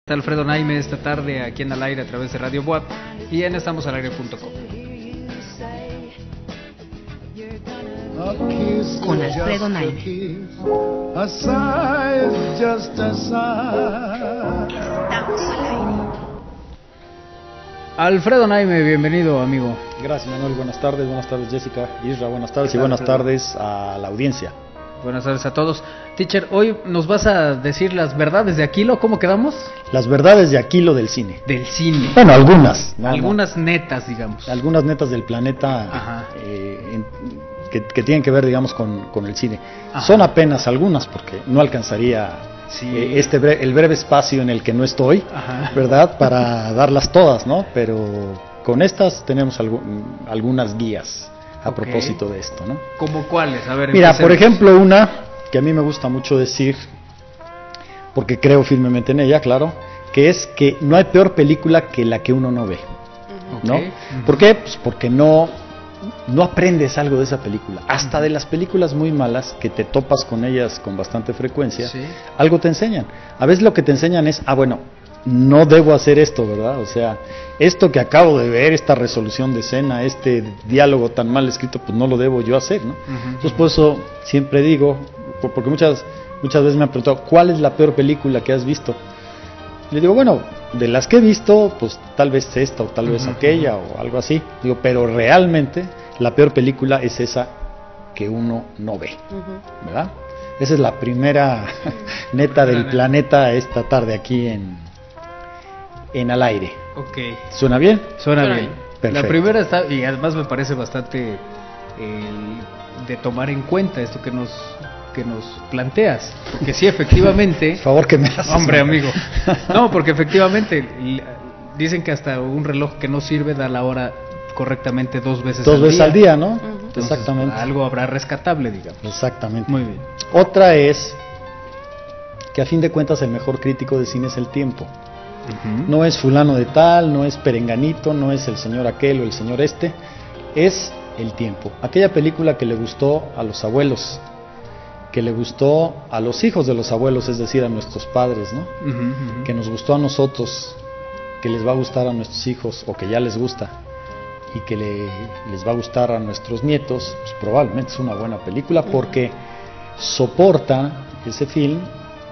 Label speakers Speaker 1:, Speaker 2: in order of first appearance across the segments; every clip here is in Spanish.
Speaker 1: Está Alfredo Naime esta tarde aquí en Al Aire a través de Radio Boab y en estamosalaire.com.
Speaker 2: Con Alfredo Naime. Estamos al aire.
Speaker 1: Alfredo Naime, bienvenido, amigo.
Speaker 3: Gracias, Manuel. Buenas tardes Jessica, Isra, buenas tardes y buenas tardes a la audiencia.
Speaker 1: Buenas tardes a todos. Teacher, hoy nos vas a decir las verdades de Aquilo, ¿cómo quedamos?
Speaker 3: Las verdades de Aquilo del cine.
Speaker 1: Del cine.
Speaker 3: Bueno, algunas. ¿no?
Speaker 1: Algunas netas, digamos.
Speaker 3: Algunas netas del planeta que tienen que ver, digamos, con el cine. Ajá. Son apenas algunas, porque no alcanzaría el breve espacio en el que no estoy, ¿verdad? Para darlas todas, ¿no? Pero con estas tenemos algunas guías a propósito de esto, ¿no?
Speaker 1: ¿Cómo cuáles? A ver,
Speaker 3: mira, por ejemplo, una que a mí me gusta mucho decir, porque creo firmemente en ella, claro, que es que no hay peor película que la que uno no ve, ¿no? ¿Por qué? Pues porque no aprendes algo de esa película. Hasta de las películas muy malas, que te topas con ellas con bastante frecuencia, algo te enseñan. A veces lo que te enseñan es, bueno, no debo hacer esto, ¿verdad? O sea, esto que acabo de ver, esta resolución de escena, este diálogo tan mal escrito, pues no lo debo yo hacer, ¿no? Entonces por eso siempre digo, porque muchas veces me han preguntado, ¿cuál es la peor película que has visto? Le digo, bueno, de las que he visto, pues tal vez esta o tal vez aquella o algo así. Digo, pero realmente la peor película es esa que uno no ve, ¿verdad? Esa es la primera neta del planeta esta tarde aquí en Al Aire.
Speaker 1: Okay.
Speaker 3: ¿Suena bien?
Speaker 1: Suena bien.
Speaker 3: Perfecto.
Speaker 1: La primera está, y además me parece bastante de tomar en cuenta esto que nos planteas, porque sí, efectivamente.
Speaker 3: Por favor, que me haces.
Speaker 1: Hombre, amigo. No, porque efectivamente dicen que hasta un reloj que no sirve da la hora correctamente dos veces
Speaker 3: al día, ¿no?
Speaker 1: Entonces,
Speaker 3: exactamente.
Speaker 1: Algo habrá rescatable, digamos.
Speaker 3: Exactamente.
Speaker 1: Muy bien.
Speaker 3: Otra es que a fin de cuentas el mejor crítico de cine es el tiempo. No es fulano de tal, no es perenganito, no es el señor aquel o el señor este, es el tiempo. Aquella película que le gustó a los abuelos, que le gustó a los hijos de los abuelos, es decir, a nuestros padres, ¿no? Que nos gustó a nosotros, que les va a gustar a nuestros hijos o que ya les gusta y que les va a gustar a nuestros nietos, pues probablemente es una buena película porque soporta ese film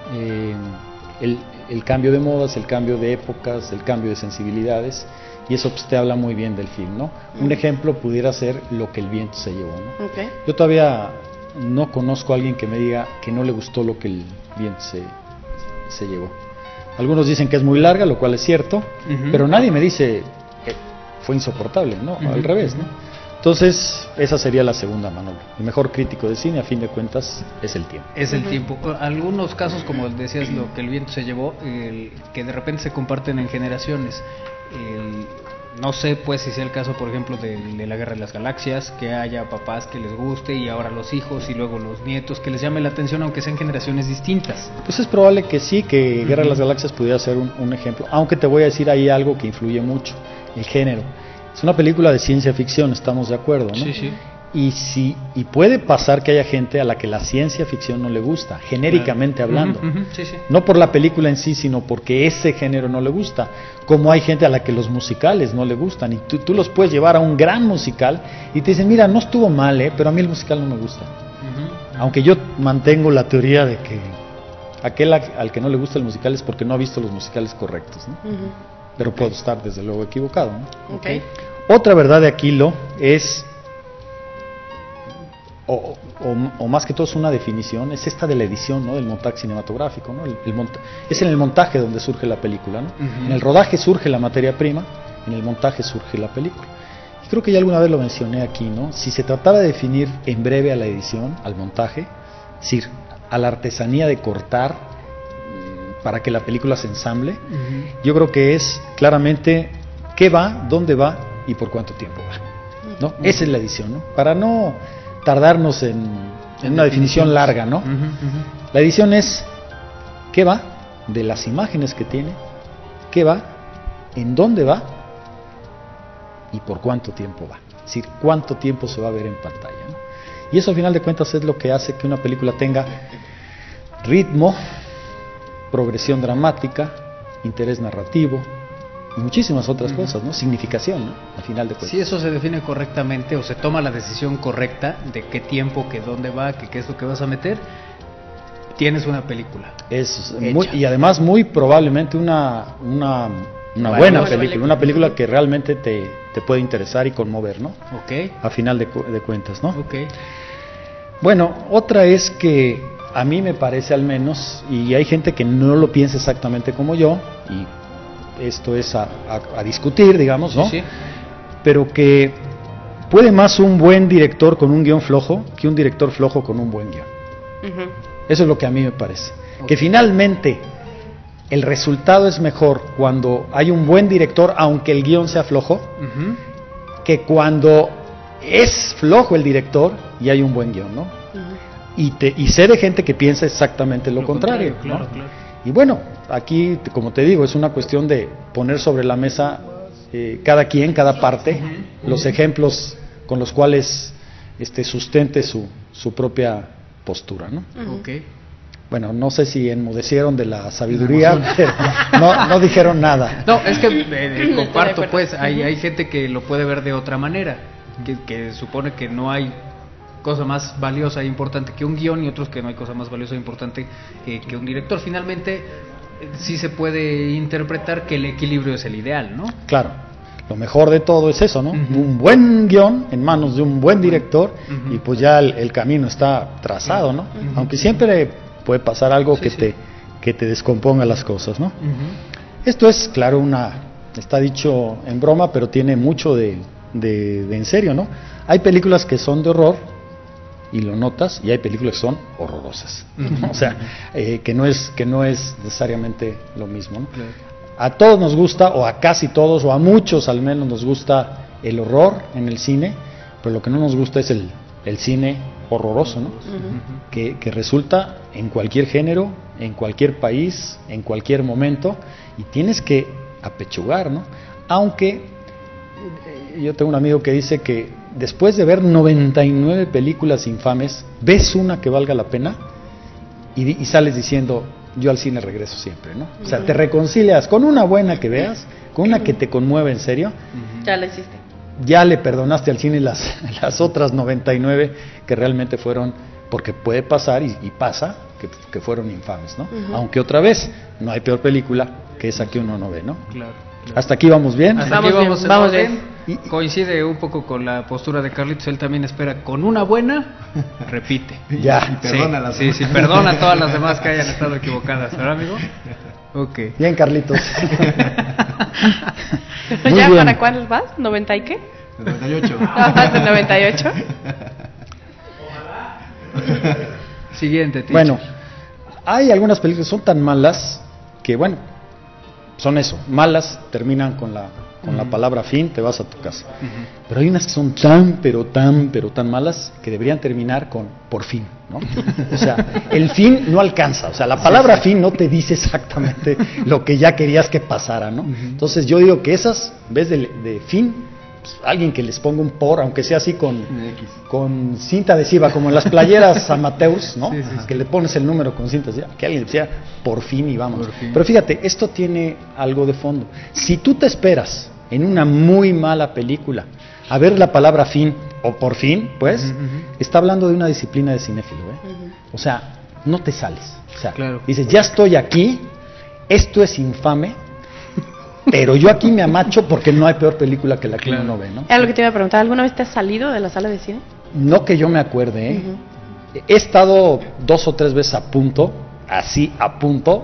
Speaker 3: el cambio de modas, el cambio de épocas, el cambio de sensibilidades, y eso pues te habla muy bien del film, ¿no? Un ejemplo pudiera ser Lo que el viento se llevó, ¿no? Yo todavía no conozco a alguien que me diga que no le gustó Lo que el viento se llevó. Algunos dicen que es muy larga, lo cual es cierto, pero nadie me dice fue insoportable, ¿no? Al revés, ¿no? Entonces, esa sería la segunda, Manolo. El mejor crítico de cine, a fin de cuentas, es el tiempo.
Speaker 1: Es el tiempo. Algunos casos, como decías, Lo que el viento se llevó, que de repente se comparten en generaciones. No sé, pues, si sea el caso, por ejemplo, de la Guerra de las Galaxias, que haya papás que les guste y ahora los hijos y luego los nietos, que les llame la atención, aunque sean generaciones distintas.
Speaker 3: Pues es probable que sí, que Guerra de las Galaxias pudiera ser un ejemplo, aunque te voy a decir ahí algo que influye mucho, el género. Es una película de ciencia ficción, estamos de acuerdo, ¿no?
Speaker 1: Sí.
Speaker 3: Y puede pasar que haya gente a la que la ciencia ficción no le gusta, genéricamente hablando.
Speaker 1: Sí.
Speaker 3: No por la película en sí, sino porque ese género no le gusta. Como hay gente a la que los musicales no le gustan. Y tú los puedes llevar a un gran musical y te dicen, mira, no estuvo mal, pero a mí el musical no me gusta. Aunque yo mantengo la teoría de que aquel al que no le gusta el musical es porque no ha visto los musicales correctos, ¿no? Pero puedo estar desde luego equivocado, ¿no? Otra verdad de Aquilo es, o más que todo es una definición, es esta de la edición, ¿no? Del montaje cinematográfico, ¿no? Es en el montaje donde surge la película, ¿no? En el rodaje surge la materia prima, en el montaje surge la película. Y creo que ya alguna vez lo mencioné aquí, ¿no? Si se tratara de definir en breve a la edición, al montaje, es decir, a la artesanía de cortar para que la película se ensamble, yo creo que es claramente qué va, dónde va y por cuánto tiempo va, ¿no? Esa es la edición, ¿no? Para no tardarnos en una definición larga, ¿no? La edición es qué va, de las imágenes que tiene, qué va, en dónde va y por cuánto tiempo va. Es decir, cuánto tiempo se va a ver en pantalla, ¿no? Y eso al final de cuentas es lo que hace que una película tenga ritmo, progresión dramática, interés narrativo y muchísimas otras cosas, ¿no? Significación, ¿no? Al final de cuentas.
Speaker 1: Si eso se define correctamente o se toma la decisión correcta de qué tiempo, que dónde va, que qué es lo que vas a meter, tienes una película.
Speaker 3: Es
Speaker 1: hecha.
Speaker 3: y además muy probablemente una buena película, una película que realmente te puede interesar y conmover, ¿no?
Speaker 1: Ok.
Speaker 3: A final de cuentas, ¿no?
Speaker 1: Ok.
Speaker 3: Bueno, otra es que a mí me parece al menos, y hay gente que no lo piensa exactamente como yo, y esto es a discutir, digamos, ¿no?
Speaker 1: Sí, sí.
Speaker 3: Pero que puede más un buen director con un guión flojo que un director flojo con un buen guión.
Speaker 2: Ujú.
Speaker 3: Eso es lo que a mí me parece.
Speaker 1: Ok.
Speaker 3: Que finalmente el resultado es mejor cuando hay un buen director, aunque el guión sea flojo,
Speaker 1: Ujú.
Speaker 3: que cuando es flojo el director y hay un buen guión, ¿no?
Speaker 2: Ujú.
Speaker 3: Y sé de gente que piensa exactamente lo contrario, ¿no?
Speaker 1: Claro, claro.
Speaker 3: Y bueno, aquí, como te digo, es una cuestión de poner sobre la mesa cada quien, cada parte, los ejemplos con los cuales sustente su propia postura, ¿no?
Speaker 2: Ujú.
Speaker 1: Ok.
Speaker 3: Bueno, no sé si enmudecieron de la sabiduría, pero no dijeron nada.
Speaker 1: No, es que
Speaker 2: Estoy de
Speaker 1: comparto,
Speaker 2: acuerdo.
Speaker 1: pues, hay gente que lo puede ver de otra manera, que supone que no hay cosa más valiosa e importante que un guión, y otros que no hay cosa más valiosa e importante que un director. Finalmente, sí se puede interpretar que el equilibrio es el ideal, ¿no?
Speaker 3: Claro, lo mejor de todo es eso, ¿no?
Speaker 1: Ujú.
Speaker 3: Un buen guión en manos de un buen director,
Speaker 1: Ujú.
Speaker 3: y pues ya el camino está trazado, ¿no? Aunque siempre puede pasar algo
Speaker 1: Sí,
Speaker 3: que
Speaker 1: sí.
Speaker 3: que te descomponga las cosas, ¿no?
Speaker 1: Ujú.
Speaker 3: Esto es, claro, está dicho en broma, pero tiene mucho de en serio, ¿no? Hay películas que son de horror, y lo notas, y hay películas que son horrorosas, ¿no? O sea, que no es necesariamente lo mismo, ¿no?
Speaker 1: Claro.
Speaker 3: A todos nos gusta, o a casi todos, o a muchos al menos nos gusta el horror en el cine, pero lo que no nos gusta es el cine horroroso, ¿no? Que resulta en cualquier género, en cualquier país, en cualquier momento, y tienes que apechugar, ¿no? Aunque yo tengo un amigo que dice que después de ver 99 películas infames, ves una que valga la pena y sales diciendo, yo al cine regreso siempre, ¿no? O sea, te reconcilias con una buena que veas, con una que te conmueve en serio,
Speaker 2: Ya lo hiciste.
Speaker 3: ya le perdonaste al cine las otras 99 que realmente fueron, porque puede pasar y pasa, que fueron infames, ¿no?
Speaker 2: Ujú.
Speaker 3: Aunque otra vez, no hay peor película que esa que uno no ve, ¿no?
Speaker 1: Claro.
Speaker 3: Hasta aquí vamos bien.
Speaker 1: Hasta
Speaker 2: Vamos
Speaker 1: aquí
Speaker 2: bien,
Speaker 1: vamos, en
Speaker 2: vamos
Speaker 1: orden.
Speaker 3: bien.
Speaker 1: Coincide un poco con la postura de Carlitos, él también espera con una buena, repite.
Speaker 3: Ya.
Speaker 4: Perdona a las
Speaker 1: Sí,
Speaker 4: demás.
Speaker 1: sí, perdona a todas las demás que hayan estado equivocadas, ¿verdad, amigo? Ok.
Speaker 3: Bien, Carlitos. Muy
Speaker 2: ¿Ya
Speaker 3: bien.
Speaker 2: para cuál vas? ¿90 y qué?
Speaker 4: 98.
Speaker 2: ¿Vas de 98?
Speaker 1: Siguiente, teacher.
Speaker 3: Bueno, hay algunas películas que son tan malas que, bueno, son eso, malas, terminan con la palabra fin, te vas a tu casa.
Speaker 1: Ujú.
Speaker 3: Pero hay unas que son tan, pero tan malas que deberían terminar con por fin, ¿no? O sea, el fin no alcanza, o sea, la palabra fin no te dice exactamente lo que ya querías que pasara, ¿no? Entonces yo digo que esas, en vez de fin, pues, alguien que les ponga un por, aunque sea así con cinta adhesiva, como en las playeras amateurs, ¿no?
Speaker 1: Sí, sí, sí.
Speaker 3: Que le pones el número con cinta adhesiva, que alguien decía por fin y vamos.
Speaker 1: Por fin.
Speaker 3: Pero fíjate, esto tiene algo de fondo. Si tú te esperas en una muy mala película a ver la palabra fin o por fin, pues,
Speaker 1: Ujú, ujú.
Speaker 3: está hablando de una disciplina de cinéfilo, ¿eh? O sea, no te sales. O sea,
Speaker 1: Claro.
Speaker 3: dices, ya estoy aquí, esto es infame, pero yo aquí me amacho porque no hay peor película que la que
Speaker 1: Claro.
Speaker 3: uno no ve, ¿no?
Speaker 2: Era lo que te iba a preguntar. ¿Alguna vez te has salido de la sala de cine?
Speaker 3: No que yo me acuerde, ¿eh?
Speaker 2: Ujú.
Speaker 3: He estado 2 o 3 veces a punto, así a punto,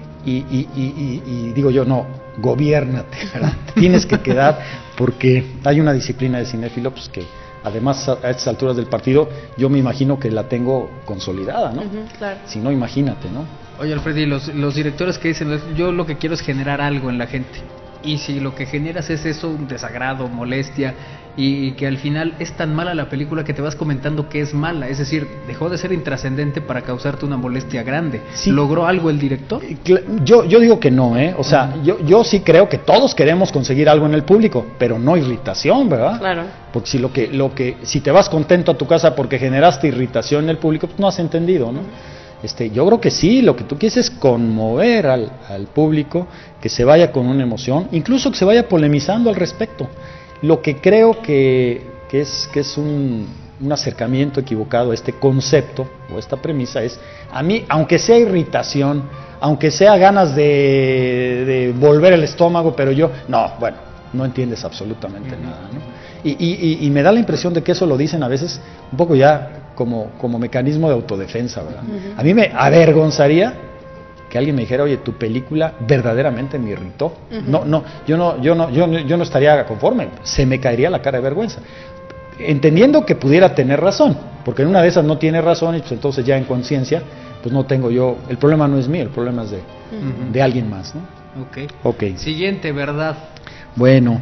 Speaker 3: y digo yo, no, gobiérnate, ¿verdad? Tienes que quedar, porque hay una disciplina de cinéfilo, pues que además a estas alturas del partido, yo me imagino que la tengo consolidada, ¿no?
Speaker 2: Ujú, claro.
Speaker 3: Si no, imagínate, ¿no?
Speaker 1: Oye, Alfredi, los directores que dicen, yo lo que quiero es generar algo en la gente. Y si lo que generas es eso, un desagrado, molestia, y que al final es tan mala la película que te vas comentando que es mala, es decir, dejó de ser intrascendente para causarte una molestia grande.
Speaker 3: Sí.
Speaker 1: ¿Logró algo el director?
Speaker 3: Yo digo que no, ¿eh? O sea, yo sí creo que todos queremos conseguir algo en el público, pero no irritación, ¿verdad?
Speaker 2: Claro.
Speaker 3: Porque si te vas contento a tu casa porque generaste irritación en el público, pues no has entendido, ¿no? Yo creo que sí, lo que tú quieres es conmover al público, que se vaya con una emoción, incluso que se vaya polemizando al respecto. Lo que creo que es un acercamiento equivocado a este concepto o esta premisa es, a mí, aunque sea irritación, aunque sea ganas de volver el estómago, pero no entiendes absolutamente nada, ¿no? Y me da la impresión de que eso lo dicen a veces un poco ya como mecanismo de autodefensa, ¿verdad? A mí me avergonzaría que alguien me dijera, oye, tu película verdaderamente me irritó. Yo no estaría conforme, se me caería la cara de vergüenza. Entendiendo que pudiera tener razón, porque en una de esas no tiene razón y pues entonces ya en conciencia, pues no tengo yo, el problema no es mío, el problema es de alguien más, ¿no?
Speaker 1: Ok. Siguiente, ¿verdad?
Speaker 3: Bueno,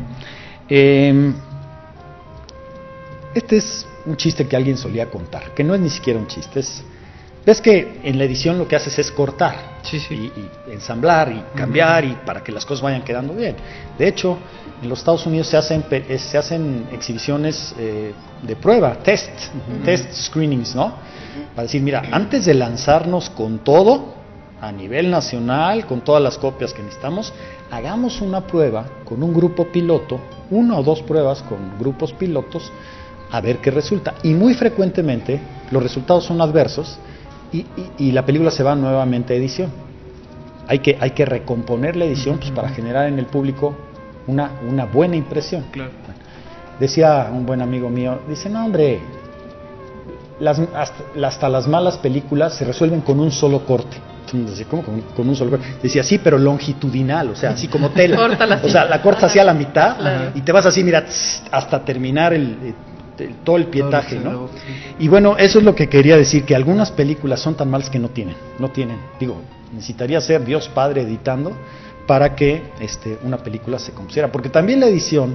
Speaker 3: este es un chiste que alguien solía contar, que no es ni siquiera un chiste, ves que en la edición lo que haces es cortar, y ensamblar y cambiar y para que las cosas vayan quedando bien. De hecho, en los Estados Unidos se hacen exhibiciones de prueba, test screenings, ¿no? Para decir, mira, antes de lanzarnos con todo a nivel nacional, con todas las copias que necesitamos, hagamos una prueba con un grupo piloto, 1 o 2 pruebas con grupos pilotos, a ver qué resulta. Y muy frecuentemente los resultados son adversos y la película se va nuevamente a edición. Hay que recomponer la edición pues, para generar en el público una buena impresión.
Speaker 1: Claro.
Speaker 3: Decía un buen amigo mío, dice, no hombre, hasta las malas películas se resuelven con un solo corte. Entonces, ¿cómo con un solo corte? Decía, sí, pero longitudinal, o sea, así como tela. O sea, la cortas hacia la mitad y te vas así, mira, hasta terminar todo el pietaje, ¿no? Y bueno, eso es lo que quería decir, que algunas películas son tan malas que no tienen, digo, necesitaría ser Dios Padre editando para que una película se compusiera, porque también la edición,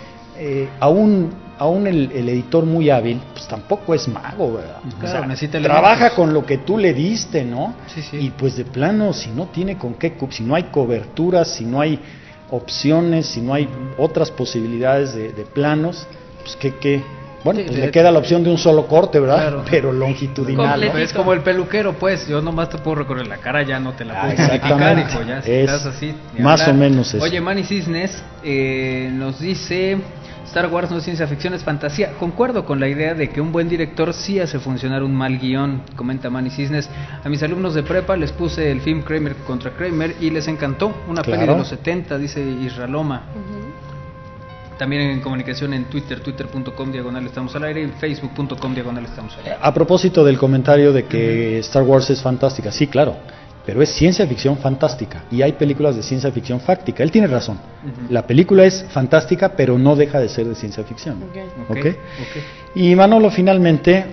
Speaker 3: aún el editor muy hábil, pues tampoco es mago, ¿verdad?
Speaker 1: Claro,
Speaker 3: o sea, trabaja con lo que tú le diste, ¿no? Sí. Y pues de plano, si no tiene con qué, si no hay coberturas, si no hay opciones, si no hay otras posibilidades de planos, pues bueno, pues le queda la opción de un solo corte, ¿verdad? Claro. Pero longitudinal, ¿no?
Speaker 1: Es como el peluquero, pues, yo nomás te puedo recorrer la cara, ya no te la puedo explicar, hijo, ya si estás así.
Speaker 3: Más o menos eso.
Speaker 1: Oye, Manny Cisnes nos dice, Star Wars no es ciencia ficción, es fantasía. Concuerdo con la idea de que un buen director sí hace funcionar un mal guión, comenta Manny Cisnes. A mis alumnos de prepa les puse el film Kramer contra Kramer y les encantó, una peli de los 70, dice Israloma. También en comunicación en Twitter, twitter.com/estamos al aire y facebook.com/estamos al aire.
Speaker 3: A propósito del comentario de que Star Wars es fantástica, sí, claro, pero es ciencia ficción fantástica y hay películas de ciencia ficción fáctica. Él tiene razón. La película es fantástica, pero no deja de ser de ciencia ficción. Okay. Y Manolo, finalmente,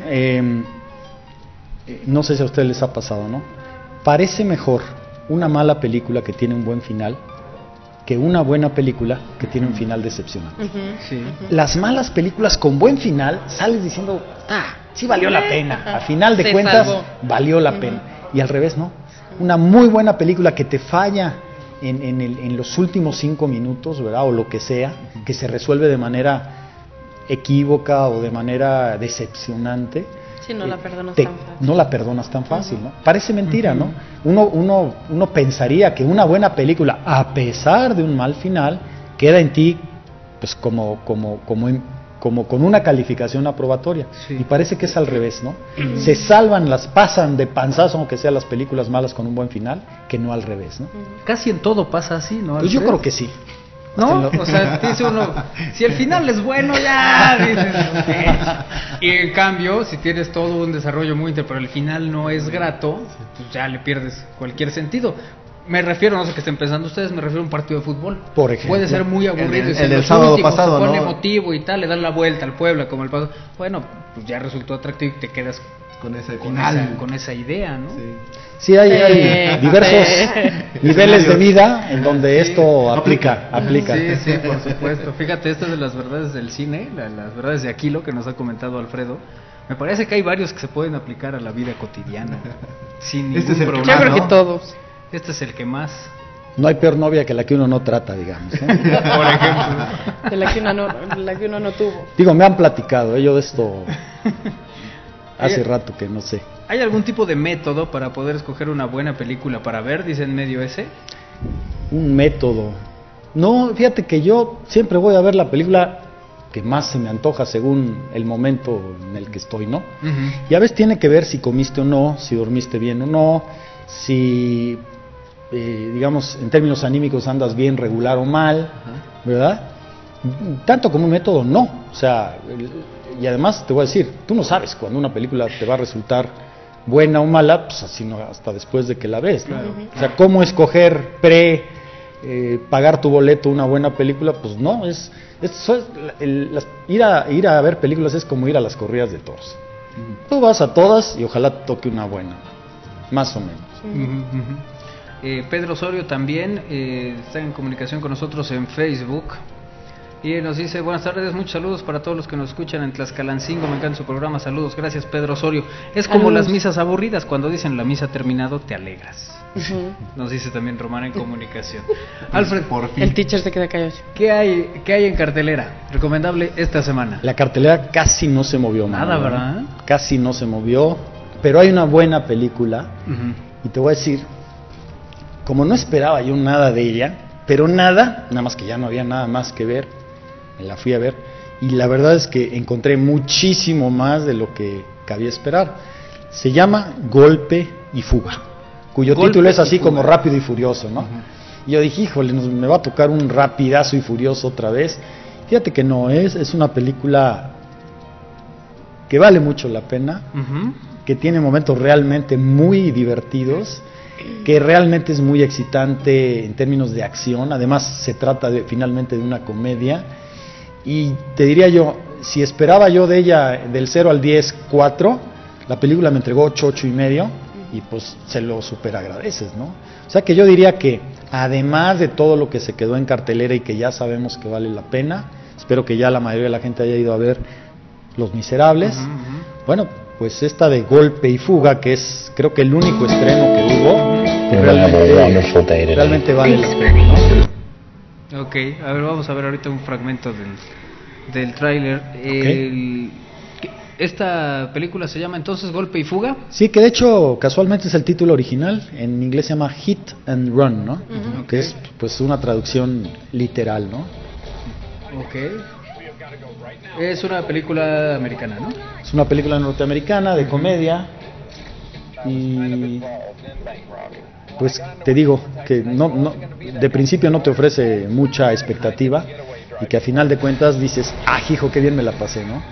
Speaker 3: no sé si a ustedes les ha pasado, ¿no? Parece mejor una mala película que tiene un buen final que una buena película que tiene un final decepcionante. Las malas películas con buen final sales diciendo, sí valió la pena, a final de cuentas valió la pena, y al revés, ¿no? Una muy buena película que te falla en los últimos 5 minutos, ¿verdad? O lo que sea, que se resuelve de manera equívoca o de manera decepcionante.
Speaker 2: Sí, no la perdonas tan fácil.
Speaker 3: No la perdonas tan fácil, ¿no? Parece mentira, ¿no? Uno pensaría que una buena película, a pesar de un mal final, queda en ti pues como con una calificación aprobatoria. Sí. Y parece que es al revés, ¿no? Se salvan, pasan de panzazo, aunque sean las películas malas con un buen final, que no al revés, ¿no?
Speaker 1: Casi en todo pasa así, ¿no?
Speaker 3: Pues yo creo que sí.
Speaker 1: ¿No? O sea, dice uno, si el final es bueno, ya, dices, y en cambio, si tienes todo un desarrollo muy pero el final no es grato, pues ya le pierdes cualquier sentido. Me refiero, no sé qué estén pensando ustedes, me refiero a un partido de fútbol.
Speaker 3: Por ejemplo.
Speaker 1: Puede ser muy aburrido.
Speaker 4: En el sábado pasado,
Speaker 1: se pone
Speaker 4: ¿no?
Speaker 1: emotivo y tal, le dan la vuelta al Puebla como el paso. Bueno, pues ya resultó atractivo y te quedas
Speaker 4: con ese final.
Speaker 1: Con esa idea, ¿no?
Speaker 3: Sí, hay diversos niveles de vida en donde esto aplica.
Speaker 1: Sí, por supuesto. Fíjate, esto de las verdades del cine, las verdades de Aquilo que nos ha comentado Alfredo, me parece que hay varios que se pueden aplicar a la vida cotidiana sin ningún problema.
Speaker 2: Yo creo que todos.
Speaker 1: Este es el que más.
Speaker 3: No hay peor novia que la que uno no trata, digamos, ¿eh?
Speaker 1: Por ejemplo.
Speaker 2: De la que uno no tuvo.
Speaker 3: Digo, me han platicado, yo de esto... hace rato que no sé.
Speaker 1: ¿Hay algún tipo de método para poder escoger una buena película para ver? Dice en medio ese.
Speaker 3: Un método. No, fíjate que yo siempre voy a ver la película que más se me antoja según el momento en el que estoy, ¿no? Y a veces tiene que ver si comiste o no, si dormiste bien o no, si, digamos, en términos anímicos andas bien, regular o mal, ¿verdad? Tanto como un método, no. O sea, y además te voy a decir, tú no sabes cuando una película te va a resultar buena o mala, pues sino hasta después de que la ves, ¿no? O sea, ¿cómo escoger pagar tu boleto una buena película? Pues no, ir a ver películas es como ir a las corridas de toros. Tú vas a todas y ojalá te toque una buena, más o menos.
Speaker 1: Pedro Osorio también está en comunicación con nosotros en Facebook y nos dice: buenas tardes, muchos saludos para todos los que nos escuchan en Tlaxcalancingo, me encanta su programa, saludos, gracias Pedro Osorio. Es como las misas aburridas, cuando dicen la misa ha terminado te alegras. Nos dice también Román en comunicación. Alfred,
Speaker 4: por fin.
Speaker 2: El teacher se queda callado.
Speaker 1: ¿qué hay en cartelera recomendable esta semana?
Speaker 3: La cartelera casi no se movió.
Speaker 1: Nada, ¿verdad?
Speaker 3: Casi no se movió, pero hay una buena película y te voy a decir, como no esperaba yo nada de ella, pero nada más que ya no había nada más que ver, me la fui a ver y la verdad es que encontré muchísimo más de lo que cabía esperar. Se llama Golpe y Fuga, cuyo título es así como Rápido y Furioso, ¿no? Y yo dije, híjole, me va a tocar un Rapidazo y Furioso otra vez. Fíjate que no, es una película que vale mucho la pena, que tiene momentos realmente muy divertidos, que realmente es muy excitante en términos de acción. Además se trata finalmente de una comedia y te diría yo, si esperaba yo de ella del 0 al 10, 4, la película me entregó 8, 8 y medio y pues se lo super agradeces, ¿no? O sea que yo diría que además de todo lo que se quedó en cartelera y que ya sabemos que vale la pena, espero que ya la mayoría de la gente haya ido a ver Los Miserables. Bueno, pues esta de Golpe y Fuga, que es creo que el único estreno que hubo, realmente vale la pena, ¿no?
Speaker 1: Ok, a ver, vamos a ver ahorita un fragmento del tráiler. ¿Esta película se llama entonces Golpe y Fuga?
Speaker 3: Sí, que de hecho casualmente es el título original, en inglés se llama Hit and Run, ¿no? Que es pues una traducción literal, ¿no?
Speaker 1: Ok. Es una película americana, ¿no?
Speaker 3: Es una película norteamericana de comedia y pues te digo que no de principio no te ofrece mucha expectativa y que a final de cuentas dices, hijo, qué bien me la pasé, ¿no?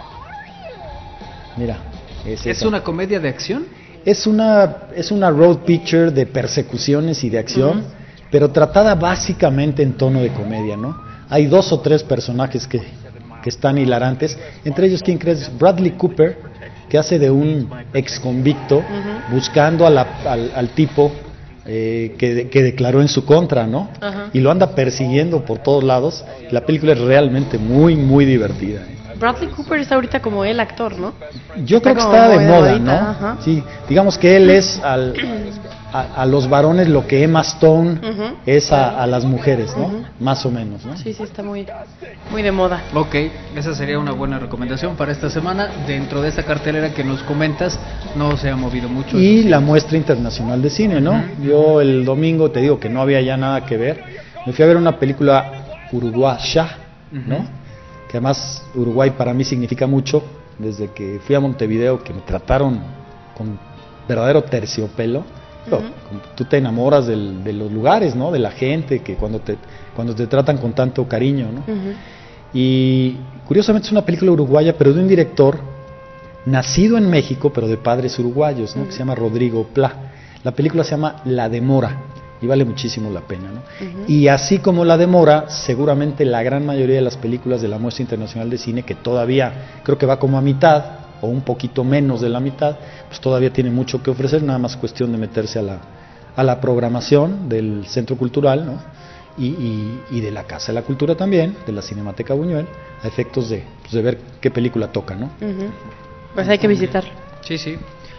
Speaker 3: Mira,
Speaker 1: ¿es una comedia de acción?
Speaker 3: Es una road picture de persecuciones y de acción, pero tratada básicamente en tono de comedia, ¿no? Hay 2 o 3 personajes que están hilarantes, entre ellos, ¿quién crees? Bradley Cooper, que hace de un ex convicto buscando al tipo que declaró en su contra, ¿no? Y lo anda persiguiendo por todos lados. La película es realmente muy, muy divertida.
Speaker 2: Bradley Cooper es ahorita como el actor, ¿no?
Speaker 3: Yo creo que está de moda, ¿no? Sí, digamos que él es a los varones lo que Emma Stone es a las mujeres, ¿no? Más o menos, ¿no?
Speaker 2: Sí, está muy, muy de moda.
Speaker 1: Ok, esa sería una buena recomendación para esta semana. Dentro de esta cartelera que nos comentas, no se ha movido mucho.
Speaker 3: Y la muestra internacional de cine, ¿no? Yo el domingo, te digo que no había ya nada que ver, me fui a ver una película uruguaya, ¿no? Que además Uruguay para mí significa mucho, desde que fui a Montevideo, que me trataron con verdadero terciopelo. Tú te enamoras de los lugares, ¿no? De la gente, que cuando te tratan con tanto cariño, ¿no? Y curiosamente es una película uruguaya, pero de un director nacido en México, pero de padres uruguayos, ¿no? Que se llama Rodrigo Plá. La película se llama La Demora y vale muchísimo la pena, ¿no? Y así como La Demora, seguramente la gran mayoría de las películas de la Muestra Internacional de Cine, que todavía creo que va como a mitad o un poquito menos de la mitad, pues todavía tiene mucho que ofrecer, nada más cuestión de meterse a la programación del Centro Cultural, ¿no? Y de la Casa de la Cultura también, de la Cinemateca Buñuel, a efectos de ver qué película toca, ¿no?
Speaker 2: Pues hay que visitarlo.
Speaker 1: Sí.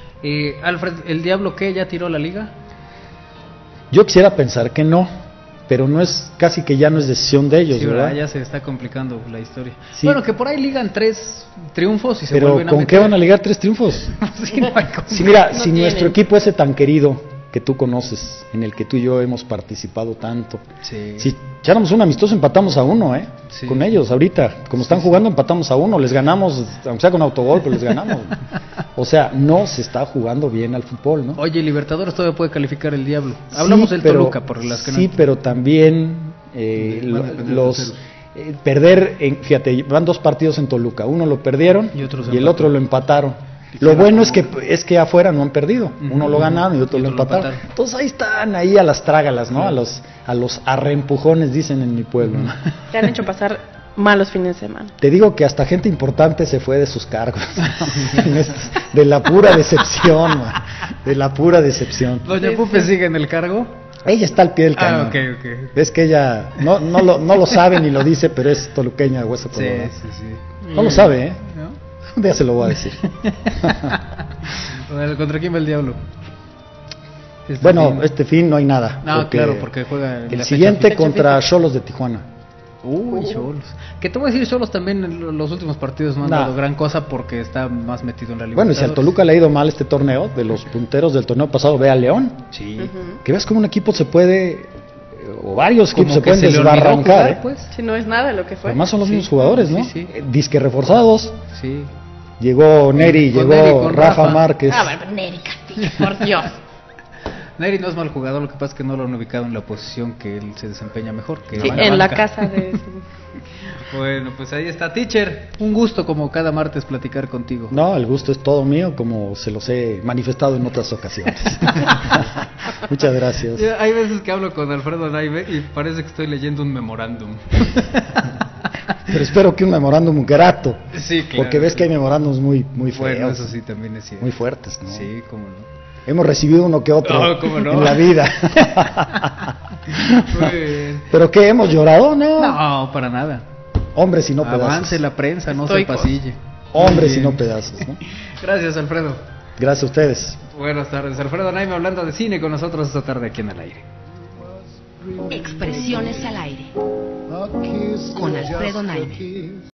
Speaker 1: Alfred, ¿el Diablo qué? ¿Ya tiró la liga?
Speaker 3: Yo quisiera pensar que no, pero no es, casi que ya no es decisión de ellos,
Speaker 1: Sí,
Speaker 3: ¿verdad?
Speaker 1: ya se está complicando la historia.
Speaker 3: Sí.
Speaker 1: Bueno, que por ahí ligan 3 triunfos y se
Speaker 3: Pero
Speaker 1: vuelven a
Speaker 3: ¿con qué
Speaker 1: meter.
Speaker 3: van a ligar 3 triunfos?
Speaker 1: Sí, no hay con
Speaker 3: Sí, mira,
Speaker 2: No
Speaker 3: si
Speaker 2: tienen.
Speaker 3: nuestro equipo ese tan querido que tú conoces, en el que tú y yo hemos participado tanto,
Speaker 1: Sí.
Speaker 3: si echáramos un amistoso empatamos a 1,
Speaker 1: Sí.
Speaker 3: con ellos ahorita, como están jugando empatamos a 1, les ganamos, aunque sea con autogol, pero les ganamos. O sea, no se está jugando bien al fútbol, ¿no?
Speaker 1: Oye, Libertadores todavía puede calificar el Diablo. Hablamos
Speaker 3: Sí,
Speaker 1: del
Speaker 3: pero-
Speaker 1: Toluca, por las que
Speaker 3: sí,
Speaker 1: no...
Speaker 3: pero también
Speaker 4: Van a depender de
Speaker 3: los
Speaker 4: terceros.
Speaker 3: perder, fíjate, van 2 partidos en Toluca, uno lo perdieron
Speaker 1: Y otro se
Speaker 3: el
Speaker 1: empató.
Speaker 3: otro lo empataron. Lo bueno es que afuera no han perdido, uno lo ganaron y otro
Speaker 1: Y
Speaker 3: lo
Speaker 1: otro lo
Speaker 3: empataron.
Speaker 1: empataron.
Speaker 3: Entonces ahí están, ahí a las trágalas, ¿no? A los arreempujones, dicen en mi pueblo, ¿no?
Speaker 2: Te han hecho pasar malos fines de semana.
Speaker 3: Te digo que hasta gente importante se fue de sus cargos. De la pura decepción, man, de la pura decepción.
Speaker 1: Doña
Speaker 2: Sí,
Speaker 1: Pupe
Speaker 2: sí.
Speaker 1: sigue en el cargo.
Speaker 3: Ella está al pie del cañón.
Speaker 1: Ah, ok.
Speaker 3: Es que ella no lo sabe ni lo dice, pero es toluqueña de hueso
Speaker 1: Sí,
Speaker 3: colorado.
Speaker 1: sí.
Speaker 3: No lo sabe, ¿eh?
Speaker 1: ¿No?
Speaker 3: Un día se lo voy a decir.
Speaker 1: Bueno, ¿contra quién va el Diablo? Este
Speaker 3: Bueno,
Speaker 1: fin.
Speaker 3: este fin no hay nada.
Speaker 1: No, claro, porque juega en
Speaker 3: el
Speaker 1: la
Speaker 3: siguiente
Speaker 1: fecha
Speaker 3: contra Xolos de Tijuana.
Speaker 1: Uy, Xolos. Que te voy a decir, Xolos también en los últimos partidos no han
Speaker 3: Nah.
Speaker 1: dado gran cosa porque está más metido en la
Speaker 3: Bueno, y si al Toluca le ha ido mal este torneo, de los punteros del torneo pasado, ve a León.
Speaker 1: Sí.
Speaker 2: Ujú.
Speaker 3: Que ves como un equipo se puede, o varios
Speaker 1: Como
Speaker 3: equipos se
Speaker 1: que
Speaker 3: pueden
Speaker 1: se le olvidó
Speaker 3: desbarrancar,
Speaker 1: jugar,
Speaker 3: ¿eh?
Speaker 1: pues.
Speaker 2: Si no es nada lo que fue.
Speaker 3: Además son los
Speaker 1: Sí,
Speaker 3: mismos jugadores, ¿no?
Speaker 1: sí, sí.
Speaker 3: Disque reforzados.
Speaker 1: Sí.
Speaker 3: Llegó Neri,
Speaker 1: Con
Speaker 3: llegó
Speaker 1: Neri, con
Speaker 3: Rafa
Speaker 1: Rafa.
Speaker 3: Márquez.
Speaker 2: Ah, bueno, Neri Castillo, por Dios.
Speaker 1: Neri no es mal jugador, lo que pasa es que no lo han ubicado en la posición que él se desempeña mejor. Que
Speaker 2: Sí,
Speaker 1: va
Speaker 2: en la
Speaker 1: banca.
Speaker 2: casa de...
Speaker 1: Bueno, pues ahí está, teacher. Un gusto como cada martes platicar contigo.
Speaker 3: No, el gusto es todo mío, como se los he manifestado en otras ocasiones. Muchas gracias.
Speaker 1: Ya, hay veces que hablo con Alfredo Naive y parece que estoy leyendo un memorándum.
Speaker 3: Pero espero que un memorándum grato.
Speaker 1: Sí, claro.
Speaker 3: Porque ves que hay memorándums muy feos,
Speaker 1: Bueno, eso sí también es cierto.
Speaker 3: muy fuertes, ¿no?
Speaker 1: Sí, cómo no.
Speaker 3: Hemos recibido uno que otro
Speaker 1: No, ¿cómo no?
Speaker 3: en la vida.
Speaker 1: Muy bien.
Speaker 3: ¿Pero qué? ¿Hemos llorado? No.
Speaker 1: No, para nada.
Speaker 3: Hombres y no pedazos.
Speaker 1: Avance la prensa, no se
Speaker 2: Estoicos.
Speaker 1: pasille.
Speaker 3: Hombres y
Speaker 1: Muy
Speaker 3: no
Speaker 1: bien.
Speaker 3: pedazos, ¿no?
Speaker 1: Gracias, Alfredo.
Speaker 3: Gracias a ustedes.
Speaker 1: Buenas tardes. Alfredo Naime hablando de cine con nosotros esta tarde aquí en el aire.
Speaker 5: Expresiones al aire con Alfredo Naime.